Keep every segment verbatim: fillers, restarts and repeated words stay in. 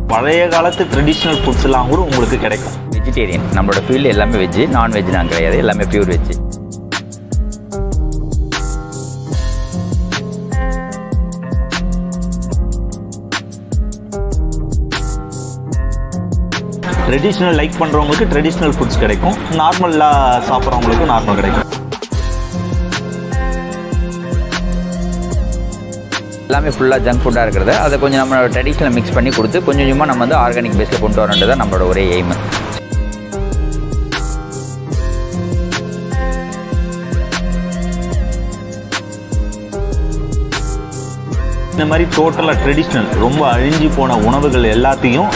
பழைய காலத்து ட்ரெடிஷ்னல் ஃபுட்ஸ்லாம் கூட உங்களுக்கு கிடைக்கும். வெஜிடேரியன் நம்மளோட ஃபீல்டு எல்லாமே வெஜ்ஜு, நான்வெஜ் நாங்கள் கிடையாது, எல்லாமே பியூர் வெஜ்ஜு. ட்ரெடிஷ்னல் லைக் பண்ணுறவங்களுக்கு ட்ரெடிஷ்னல் ஃபுட்ஸ் கிடைக்கும், நார்மலாக சாப்பிட்றவங்களுக்கு நார்மல் கிடைக்கும். எல்லாமே ஃபுல்லாக ஜங்க் ஃபுட்டாக இருக்கிறது அதை கொஞ்சம் நம்ம ட்ரெடிஷ்னல் மிக்ஸ் பண்ணி கொடுத்து கொஞ்சம் கொஞ்சமாக நம்ம வந்து ஆர்கானிக் பேஸில் கொண்டு வரணுன்றது தான் நம்மளோட ஒரே எய்மு. இந்த மாதிரி டோட்டலாக ட்ரெடிஷ்னல் ரொம்ப அழிஞ்சு போன உணவுகள் எல்லாத்தையும்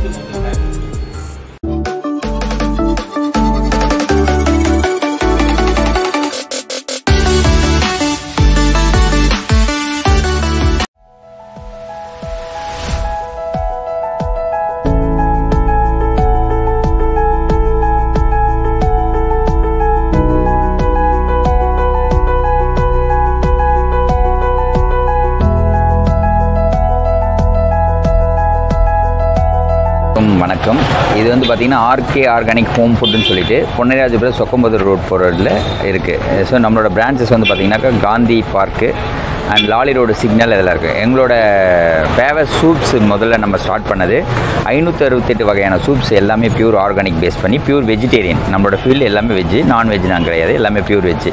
வணக்கம். இது வந்து பார்த்திங்கன்னா ஆர்கே ஆர்கானிக் ஹோம் ஃபுட்டுன்னு சொல்லிட்டு பொன்னைராஜபுரம் சொக்கம்பதூர் ரோட் போகிறதுல இருக்குது. ஸோ நம்மளோட பிரான்ச்சஸ் வந்து பார்த்திங்கனாக்கா Gandhi park and Lawley road signal இதெல்லாம் இருக்குது. எங்களோட ஃபேவரட் சூப்ஸ் முதல்ல நம்ம ஸ்டார்ட் பண்ணது ஐநூற்றி அறுபத்தெட்டு வகையான சூப்ஸ் எல்லாமே பியூர் ஆர்கானிக் பேஸ் பண்ணி பியூர் வெஜிடேரியன். நம்மளோட ஃபீல்டு எல்லாமே வெஜ்ஜு, நான்வெஜ் நாங்கள் கிடையாது, எல்லாமே பியூர் வெஜ்ஜு.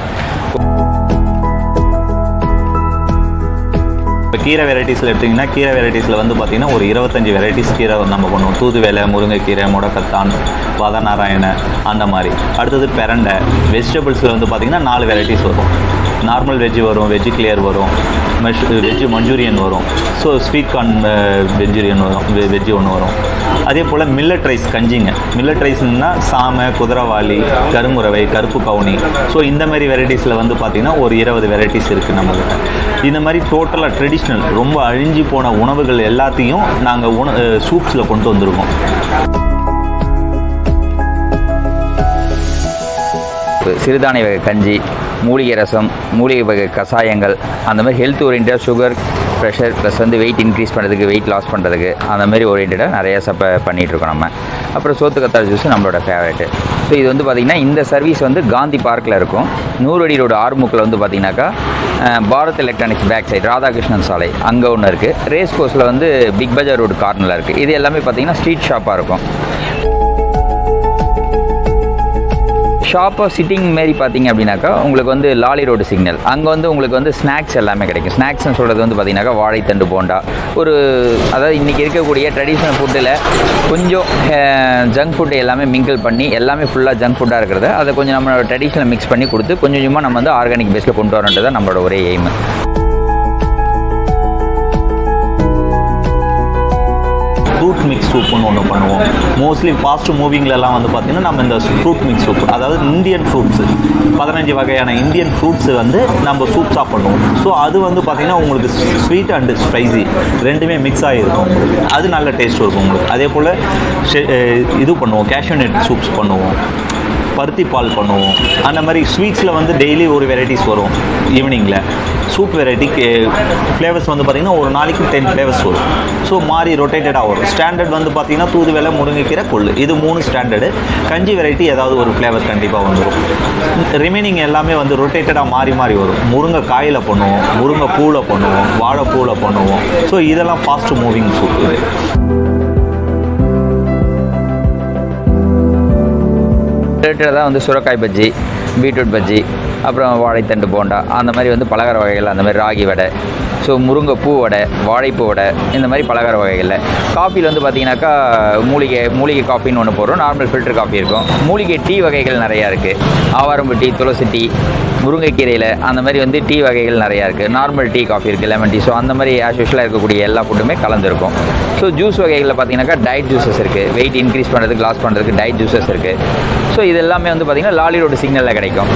இப்போ கீரை வெரைட்டிஸில் எடுத்திங்கன்னா கீரை வெரைட்டிஸில் வந்து பார்த்திங்கன்னா ஒரு இருபத்தஞ்சி வெரைட்டிஸ் கீரை நம்ம பண்ணுவோம். தூதுவேலை, முருங்கைக்கீரை, முடக்கத்தான், வதநாராயண, அந்த மாதிரி. அடுத்தது பெரண்டை. வெஜிடபிள்ஸில் வந்து பார்த்திங்கன்னா நாலு வெரைட்டிஸ் வரும். நார்மல் வெஜ்ஜு வரும், வெஜ்ஜு கிளியர் வரும், மெஷ் வெஜ்ஜு மஞ்சூரியன் வரும், ஸோ ஸ்வீட் கார்ன் வெஜ்ஜூரியன் வரும், வெஜ்ஜு ஒன்று வரும். அதே போல் மில்லட் ரைஸ் கஞ்சிங்க. மில்லட் ரைஸ்னா சாமை, குதிரவாளி, கருங்குரவை, கருப்பு கவுனி, ஸோ இந்த மாதிரி வெரைட்டிஸில் வந்து பார்த்திங்கன்னா ஒரு இருபது வெரைட்டிஸ் இருக்குது நம்மகிட்ட. இந்த மாதிரி டோட்டலாக ட்ரெடிஷ்னல் ரொம்ப அழிஞ்சு போன உணவுகள் எல்லாத்தையும் நாங்கள் உண சூப்ஸில் கொண்டு வந்திருக்கோம். சிறுதானிய வகை கஞ்சி, மூலிகை ரசம், மூலிகை வகை கஷாயங்கள், அந்த மாதிரி ஹெல்த் ஓரியன்டாக சுகர், ப்ரெஷர் ப்ளஸ் வந்து வெயிட் இன்க்ரீஸ் பண்ணுறதுக்கு, வெயிட் லாஸ் பண்ணுறதுக்கு அந்த மாதிரி ஓரியன்டாக நிறையா சப்ப பண்ணிகிட்ருக்கோம் நம்ம. அப்புறம் சோத்து கத்தாழை ஜூஸ் நம்மளோட ஃபேவரெட்டு. ஸோ இது வந்து பார்த்திங்கன்னா இந்த சர்வீஸ் வந்து காந்தி பார்க்கில் இருக்கும். நூறு அடி ரோடு ஆறுமுக்கில் வந்து பார்த்திங்கனாக்கா Bharat electronics back side Radhakrishnan சாலை அங்கே ஒன்று இருக்குது. ரேஸ் கோர்ஸில் வந்து பிக் பஜார் ரோடு கார்னரில் இருக்குது. இது எல்லாமே பார்த்திங்கன்னா ஸ்ட்ரீட் ஷாப்பாக இருக்கும். ஷாப்பாக சிட்டிங் மாரி பார்த்திங்க அப்படின்னாக்கா உங்களுக்கு வந்து லாலி ரோடு சிக்னல் அங்கே வந்து உங்களுக்கு வந்து ஸ்நாக்ஸ் எல்லாமே கிடைக்கும். ஸ்நாக்ஸ்னு சொல்கிறது வந்து பார்த்திங்கனாக்கா வாழைத்தண்டு போண்டா, ஒரு அதாவது இன்றைக்கி இருக்கக்கூடிய ட்ரெடிஷ்னல் ஃபுட்டில் கொஞ்சம் ஜங்க் ஃபுட்டு எல்லாமே மிங்கிள் பண்ணி எல்லாமே ஃபுல்லாக ஜங்க் ஃபுட்டாக இருக்கிறத அதை கொஞ்சம் நம்ம ட்ரெடிஷ்னல் மிக்ஸ் பண்ணி கொடுத்து கொஞ்சம் கொஞ்சமாக நம்ம வந்து ஆர்கானிக் பேஸில் கொண்டு வரணுன்றது தான் நம்மளோட ஒரே எய்மு. ஃப்ரூட் மிக்ஸ் சூப்புன்னு ஒன்று பண்ணுவோம். மோஸ்ட்லி ஃபாஸ்ட் மூவிங்லலாம் வந்து பார்த்திங்கன்னா நம்ம இந்த ஃப்ரூட் மிக்ஸ் சூப், அதாவது இந்தியன் ஃப்ரூட்ஸு, பதினஞ்சு வகையான இந்தியன் ஃப்ரூட்ஸு வந்து நம்ம சூப்ஸாக பண்ணுவோம். ஸோ அது வந்து பார்த்திங்கன்னா உங்களுக்கு ஸ்வீட் அண்டு ஸ்பைசி ரெண்டுமே மிக்ஸ் ஆகிருக்கும். அது நல்ல டேஸ்ட் இருக்கும் உங்களுக்கு. அதே போல் இது பண்ணுவோம், கேஷ்யூ நட் சூப்ஸ் பண்ணுவோம், பருத்தி பால் பண்ணுவோம். அந்த மாதிரி ஸ்வீட்ஸில் வந்து டெய்லி ஒரு வெரைட்டிஸ் வரும். ஈவினிங்கில் சூப் வெரைட்டி ஃப்ளேவர்ஸ் வந்து பார்த்திங்கன்னா ஒரு நாளைக்கு டென் ஃப்ளேவர்ஸ் வரும். ஸோ மாறி ரொட்டேட்டடாக வரும். ஸ்டாண்டர்ட் வந்து பார்த்திங்கன்னா தூதுவேலை, முருங்கைக்கீரை, கொள்ளு, இது மூணு ஸ்டாண்டர்டு. கஞ்சி வெரைட்டி ஏதாவது ஒரு ஃப்ளேவர் கண்டிப்பாக வந்துடும். ரிமைனிங் எல்லாமே வந்து ரொட்டேட்டடாக மாறி மாறி வரும். முருங்கை காயில் பண்ணுவோம், முருங்கை பூவில் பண்ணுவோம், வாழைப்பூவில் பண்ணுவோம். ஸோ இதெல்லாம் ஃபாஸ்ட் மூவிங் சூப். இது ரிலேட்டடாக தான் வந்து சுரக்காய் பஜ்ஜி, பீட்ரூட் பஜ்ஜி, அப்புறம் வாழைத்தண்டு போண்டா, அந்த மாதிரி வந்து பலகார வகைகள், அந்த மாதிரி ராகி வடை, ஸோ முருங்கைப்பூ வடை, வாழைப்பூ வடை, இந்த மாதிரி பலகார வகைகளில். காஃபியில் வந்து பார்த்திங்கனாக்கா மூலிகை மூலிகை காஃபின்னு ஒன்று போடுறோம். நார்மல் ஃபில்டர் காஃபி இருக்கும். மூலிகை டீ வகைகள் நிறையா இருக்குது. ஆவாரம்பு டீ, துளசி டீ, முருங்கைக்கீரையில் அந்த மாதிரி வந்து டீ வகைகள் நிறையா இருக்குது. நார்மல் டீ காஃபி இருக்குது, லெமன் டீ. ஸோ அந்த மாதிரி ஆஸ் யூஷுவலாக இருக்கக்கூடிய எல்லா ஃபுட்டுமே கலந்துருக்கும். ஸோ ஜூஸ் வகைகளில் பார்த்திங்கனாக்கா டயட் ஜூஸஸ் இருக்குது. வெயிட் இன்க்ரீஸ் பண்ணுறதுக்கு, லாஸ் பண்ணுறதுக்கு டயட் ஜூஸஸ் இருக்குது. ஸோ இது எல்லாமே வந்து பார்த்திங்கன்னா லாலி ரோடு சிக்னலில் கிடைக்கும்.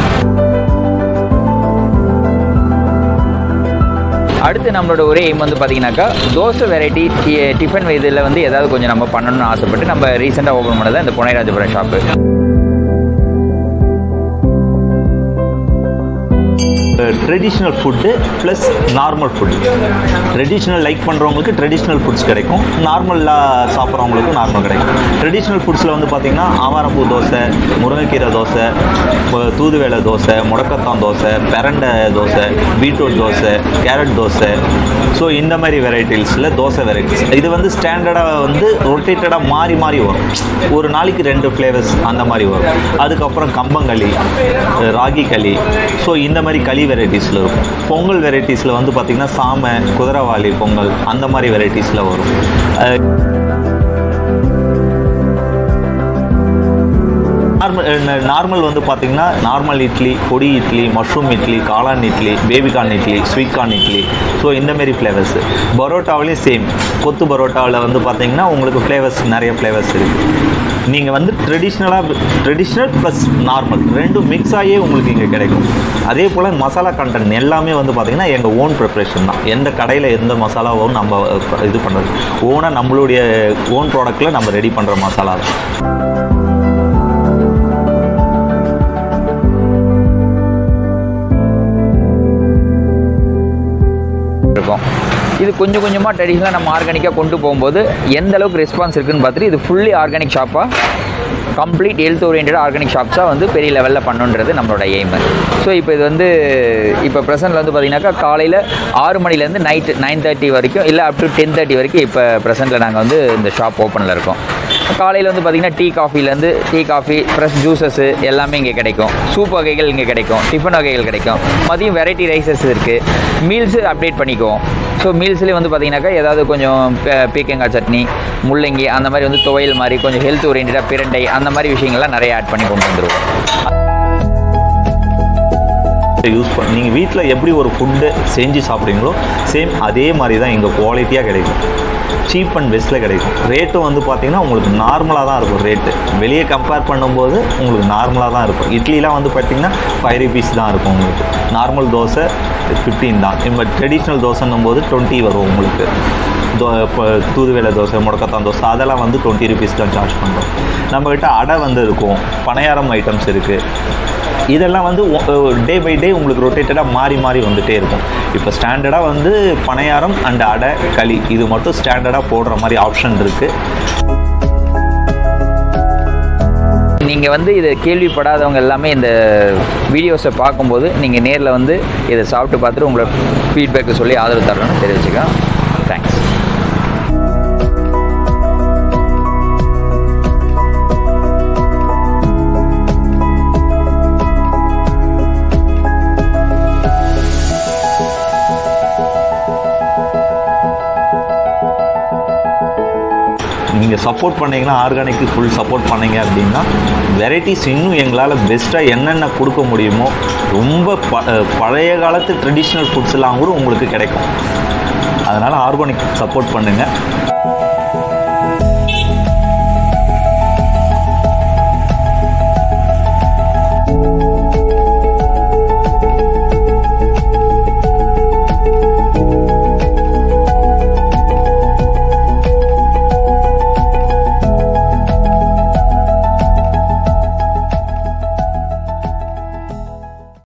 அடுத்து நம்மளோட ஒரே எய்ம் வந்து பார்த்தீங்கன்னாக்கா தோசை வெரைட்டி டிஃபன் இதில் வந்து ஏதாவது கொஞ்சம் நம்ம பண்ணணும்னு ஆசைப்பட்டு நம்ம ரீசெண்டாக ஓப்பன் பண்ணதான் இந்த Ponnairajapuram shop. Traditional food plus normal food. Traditional like பண்ணுறவங்களுக்கு ட்ரெடிஷ்னல் ஃபுட்ஸ் கிடைக்கும், நார்மலாக சாப்பிட்றவங்களுக்கு நார்மல் கிடைக்கும். ட்ரெடிஷ்னல் ஃபுட்ஸில் வந்து பார்த்திங்கன்னா ஆவாரம்பூ தோசை, முருங்கைக்கீரை தோசை, தூதுவேளை தோசை, முடக்கத்தான் தோசை, பிரண்டை dosa, beetroot dosa, carrot dosa. So இந்த மாதிரி வெரைட்டிஸில் தோசை வெரைட்டிஸ் இது வந்து ஸ்டாண்டர்டாக வந்து ரொட்டேட்டடாக மாறி மாறி வரும். ஒரு நாளைக்கு ரெண்டு ஃப்ளேவர்ஸ் அந்த மாதிரி வரும். அதுக்கப்புறம் கம்பங்களி, ராகி களி, ஸோ இந்த மாதிரி களி வெரைட்டிஸில் இருக்கும். பொங்கல் வெரைட்டிஸில் வந்து பார்த்திங்கன்னா சாமை, குதிரைவாளி பொங்கல் அந்த மாதிரி வெரைட்டிஸில் வரும். நார்மல் நார்மல் வந்து பார்த்திங்கன்னா நார்மல் இட்லி, பொடி இட்லி, மஷ்ரூம் இட்லி, காளான் idli, baby corn idli, sweet corn idli, so இந்தமாரி ஃப்ளேவர்ஸு. பரோட்டாவிலையும் சேம். கொத்து பரோட்டாவில் வந்து பார்த்திங்கன்னா உங்களுக்கு ஃப்ளேவர்ஸ் நிறைய ஃப்ளேவர்ஸ் இருக்குது. நீங்கள் வந்து ட்ரெடிஷ்னலாக ட்ரெடிஷ்னல் ப்ளஸ் நார்மல் ரெண்டும் மிக்ஸ் ஆகியே உங்களுக்கு இங்கே கிடைக்கும். அதே போல் மசாலா கண்டென்ட் எல்லாமே வந்து பார்த்திங்கன்னா எங்கள் ஓன் ப்ரிப்ரேஷன் தான். எந்த கடையில் எந்த மசாலாவும் நம்ம இது பண்ணுறது ஓனாக நம்மளுடைய ஓன் ப்ராடக்டில் நம்ம ரெடி பண்ணுற மசாலா தான். இருக்கும். இது கொஞ்சம் கொஞ்சமாக ட்ரெடிஷ்னலாக நம்ம ஆர்கானிக்காக கொண்டு போகும்போது எந்த அளவுக்கு ரெஸ்பான்ஸ் இருக்குதுன்னு பார்த்துட்டு இது ஃபுல்லி ஆர்கானிக் ஷாப்பாக, கம்ப்ளீட் ஹெல்த் ஓரியன்ட் ஆர்கானிக் ஷாப்ஸாக வந்து பெரிய லெவலில் பண்ணுன்றது நம்மளோட எய்மு. ஸோ இப்போ இது வந்து இப்போ ப்ரெசென்ட்டில் வந்து பார்த்திங்கனாக்கா காலையில் ஆறு மணிலேருந்து நைட்டு நைன் தேர்ட்டி வரைக்கும் இல்லை அப் டு டென் தேர்ட்டி வரைக்கும் இப்போ ப்ரெசென்ட்டில் நாங்கள் வந்து இந்த ஷாப் ஓப்பனில் இருக்கோம். காலையில் வந்து பார்த்திங்கன்னா டீ காஃபிலேருந்து டீ காஃபி ஃப்ரெஷ் ஜூஸஸ்ஸு எல்லாமே இங்கே கிடைக்கும். சூப் வகைகள் இங்கே கிடைக்கும், டிஃபன் வகைகள் கிடைக்கும். மதியம் வெரைட்டி ரைஸஸ் இருக்குது. மீல்ஸு அப்டேட் பண்ணிக்குவோம். ஸோ மீல்ஸ்லேயே வந்து பார்த்திங்கனாக்கா ஏதாவது கொஞ்சம் பீக்கங்காய் சட்னி, முள்ளங்கி அந்த மாதிரி வந்து துவையல் மாதிரி கொஞ்சம் ஹெல்த் ஓரியன்டாக பிரண்டை அந்த மாதிரி விஷயங்கள்லாம் நிறைய ஆட் பண்ணி கொண்டு வந்துடுவோம். யூஸ் பண்ணி நீங்கள் வீட்டில் எப்படி ஒரு ஃபுட்டு செஞ்சு சாப்பிட்றீங்களோ சேம் அதே மாதிரி தான் இங்கே குவாலிட்டியாக கிடைக்கும். சீப் அண்ட் பெஸ்ட்டில் கிடைக்கும். ரேட்டும் வந்து பார்த்திங்கன்னா உங்களுக்கு நார்மலாக தான் இருக்கும். ரேட்டு வெளியே கம்பேர் பண்ணும்போது உங்களுக்கு நார்மலாக தான் இருக்கும். இட்லிலாம் வந்து பார்த்திங்கன்னா ஃபைவ் ருபீஸ் தான் இருக்கும் உங்களுக்கு. நார்மல் தோசை ஃபிஃப்டீன் தான். இப்போ ட்ரெடிஷ்னல் தோசைன்னும் போது டுவெண்ட்டி வரும் உங்களுக்கு. தோ இப்போ தூதுவேளை தோசை, முடக்கத்தான் தோசை அதெல்லாம் வந்து டுவெண்ட்டி ருபீஸ் தான் சார்ஜ் பண்ணுறோம். நம்மக்கிட்ட அடை வந்து இருக்கும், பணியாரம் ஐட்டம்ஸ் இருக்குது. இதெல்லாம் வந்து டே பை டே உங்களுக்கு ரொட்டேட்டடாக மாறி மாறி வந்துகிட்டே இருக்கும். இப்போ ஸ்டாண்டர்டாக வந்து பணியாரம் அண்ட் அடை, களி இது மட்டும் ஸ்டாண்டர்டாக போடுற மாதிரி ஆப்ஷன் இருக்குது. நீங்கள் வந்து இதை கேள்விப்படாதவங்க எல்லாமே இந்த வீடியோஸை பார்க்கும்போது நீங்கள் நேரில் வந்து இதை சாப்பிட்டு பார்த்துட்டு உங்களோட ஃபீட்பேக்கை சொல்லி ஆதரவு தரணும்னு தெரிவிச்சுக்கலாம். தேங்க்ஸ். நீங்கள் சப்போர்ட் பண்ணிங்கன்னா ஆர்கானிக்கு ஃபுல் சப்போர்ட் பண்ணிங்க அப்படின்னா வெரைட்டிஸ் இன்னும் எங்களால் பெஸ்ட்டாக என்னென்ன கொடுக்க முடியுமோ ரொம்ப ப பழைய காலத்து ட்ரெடிஷ்னல் ஃபுட்ஸ் எல்லாம் கூட உங்களுக்கு கிடைக்கும். அதனால் ஆர்கானிக் சப்போர்ட் பண்ணுங்கள்.